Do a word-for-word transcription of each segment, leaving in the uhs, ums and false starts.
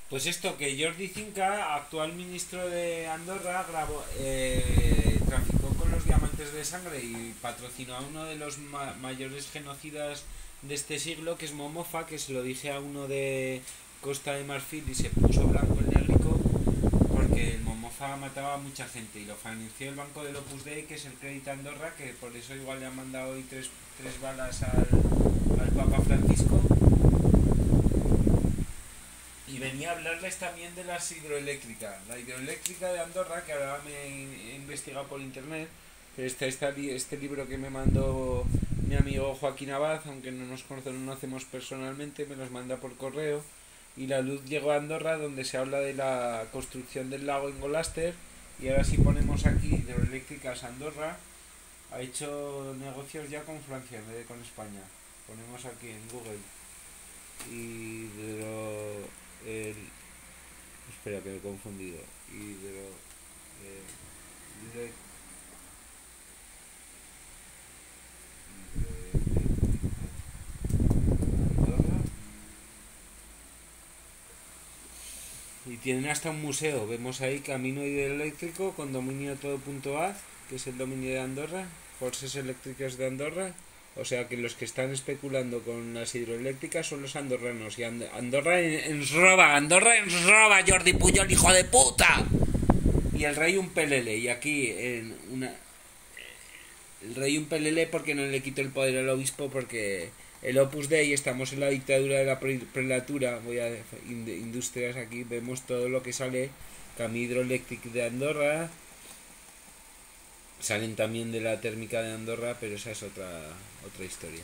Pues esto, que Jordi Cinca, actual ministro de Andorra, grabó, eh, traficó con los diamantes de sangre y patrocinó a uno de los ma mayores genocidas de este siglo, que es Momofa, que se lo dije a uno de Costa de Marfil y se puso blanco el negrico, porque el Momofa mataba a mucha gente y lo financió el banco del Opus Dei, que es el Crédito Andorra, que por eso igual le han mandado hoy tres, tres balas al, al Papa Francisco. Y venía a hablarles también de las hidroeléctricas. La hidroeléctrica de Andorra, que ahora me he investigado por internet, este, este, este libro que me mandó mi amigo Joaquín Abad, aunque no nos conocemos personalmente, me los manda por correo. Y la luz llegó a Andorra, donde se habla de la construcción del lago en Golaster. Y ahora si ponemos aquí hidroeléctricas Andorra, ha hecho negocios ya con Francia en vez de con España. Ponemos aquí en Google hidro el, espera que me he confundido. Hidro, eh, hidro, Andorra. Y tienen hasta un museo. Vemos ahí camino hidroeléctrico con dominio todo.az, que es el dominio de Andorra. Forces eléctricas de Andorra. O sea que los que están especulando con las hidroeléctricas son los andorranos. Y And Andorra en, en roba, Andorra en roba, Jordi Puyol, hijo de puta. Y el rey un pelele. Y aquí en una... El rey un pelele porque no le quitó el poder al obispo, porque el Opus Dei, estamos en la dictadura de la prelatura, voy a industrias aquí, vemos todo lo que sale, Camí Hidroeléctric de Andorra, salen también de la térmica de Andorra, pero esa es otra otra historia.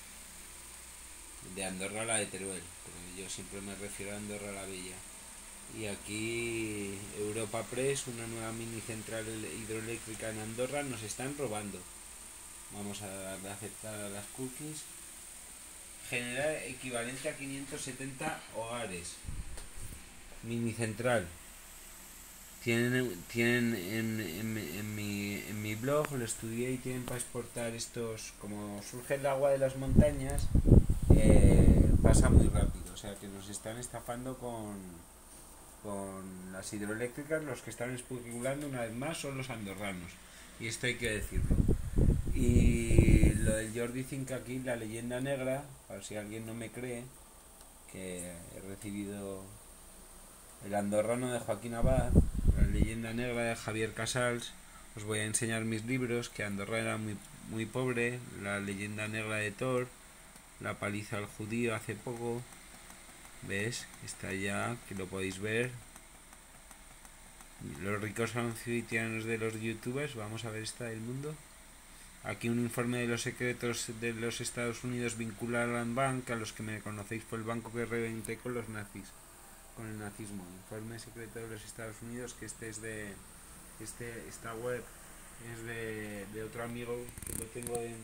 De Andorra la de Teruel, pero yo siempre me refiero a Andorra la Bella. Y aquí Europa Press, una nueva mini central hidroeléctrica en Andorra, nos están robando. Vamos a darle a aceptar a las cookies. Generar equivalente a quinientos setenta hogares. Mini central. Tienen, tienen en, en, en, mi, en mi blog, lo estudié y tienen para exportar estos, como surge el agua de las montañas, eh, pasa muy rápido. O sea que nos están estafando con, con las hidroeléctricas. Los que están especulando una vez más son los andorranos. Y esto hay que decirlo. Y lo del Jordi Cinca aquí, la leyenda negra, para si alguien no me cree, que he recibido el andorrano de Joaquín Abad, la leyenda negra de Javier Casals. Os voy a enseñar mis libros, que Andorra era muy, muy pobre, la leyenda negra de Thor, la paliza al judío hace poco, ¿ves? Está ya, que lo podéis ver. Los ricos anfitriones de los youtubers, vamos a ver esta del mundo. Aquí un informe de los secretos de los Estados Unidos vincula a Land Bank, a los que me conocéis fue el banco que reventé con los nazis, con el nazismo. Informe secreto de los Estados Unidos, que este es de, este, esta web es de, de otro amigo que lo tengo en,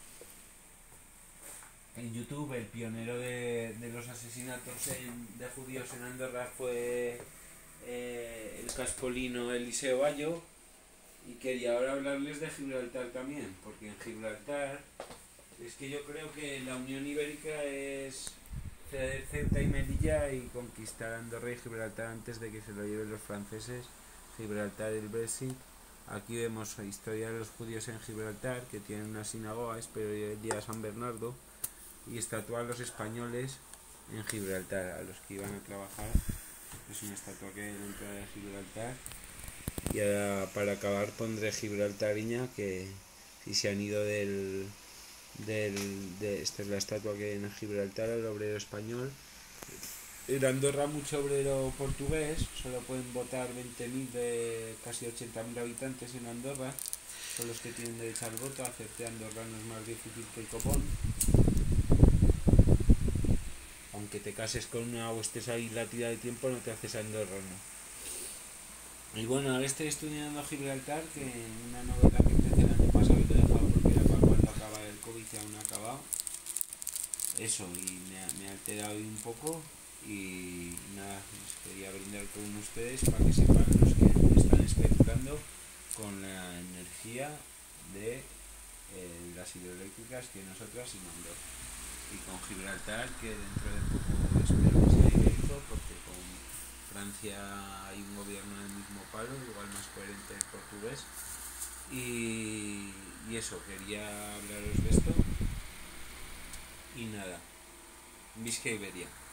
en YouTube. El pionero de, de los asesinatos en, de judíos en Andorra fue eh, el caspolino Eliseo Bayo. Y quería ahora hablarles de Gibraltar también, porque en Gibraltar es que yo creo que la Unión Ibérica es ceder Ceuta y Melilla y conquistar Andorra y Gibraltar antes de que se lo lleven los franceses. Gibraltar, el Brexit. Aquí vemos la historia de los judíos en Gibraltar, que tienen una sinagoga, espero el día de San Bernardo, y estatua a los españoles en Gibraltar, a los que iban a trabajar. Es una estatua que hay en la entrada de Gibraltar. Y ahora para acabar pondré Gibraltariña, que si se han ido del, del de, esta es la estatua que hay en Gibraltar, el obrero español. En Andorra mucho obrero portugués, solo pueden votar veinte mil de casi ochenta mil habitantes en Andorra, son los que tienen derecho al voto. Hacerte andorrano es más difícil que el copón, aunque te cases con una o estés ahí la tira de tiempo, no te haces andorrano. Y bueno, ahora estoy estudiando Gibraltar, que una novela que empecé el año pasado y lo he dejado porque era para cuando acaba el COVID y aún no ha acabado. Eso, y me ha, me ha alterado un poco. Y nada, les quería brindar con ustedes para que sepan los que están especulando con la energía de eh, las hidroeléctricas que nosotras y Andorra. Y con Gibraltar, que dentro de poco espero que sea ibérico, porque con Francia hay un gobierno del mismo palo, igual más coherente el portugués. Y, y eso, quería hablaros de esto. Y nada, Visca Iberia.